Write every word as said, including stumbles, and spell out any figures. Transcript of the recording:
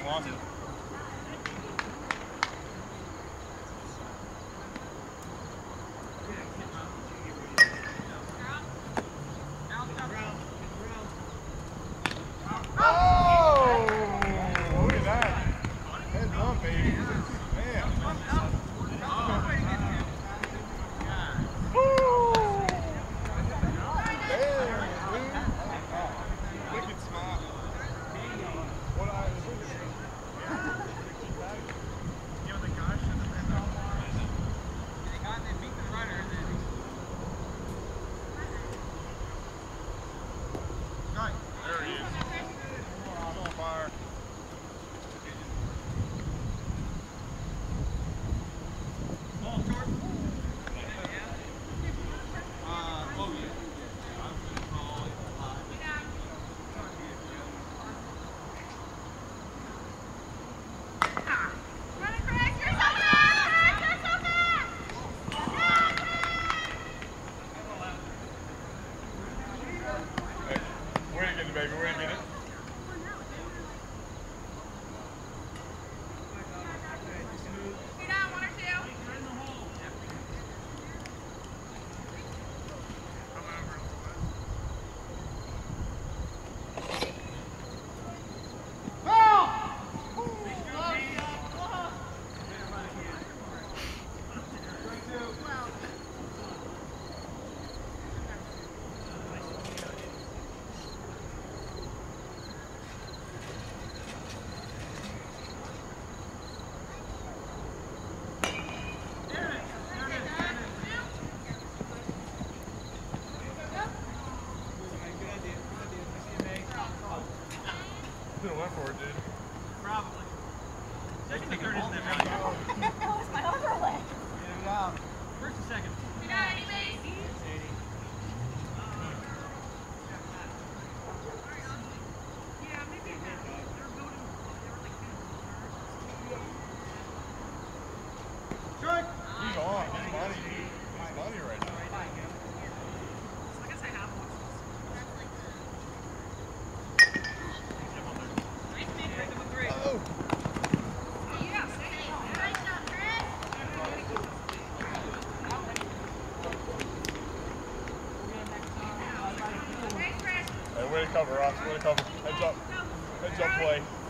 wants it. Baby, we're gonna get it. Two down, one or two. Could have went for it, dude. Probably. Second and third isn't that bad. That was my overlay. Yeah. First and second. You got any base? Yeah, maybe they were building. They were like Strike! He's on. He's money. He's money right now. I guess I have one. Oh. Yeah, nice job, Chris. Thanks, Chris. Hey, way to cover, Ross. Way to cover. Heads up. Heads up play.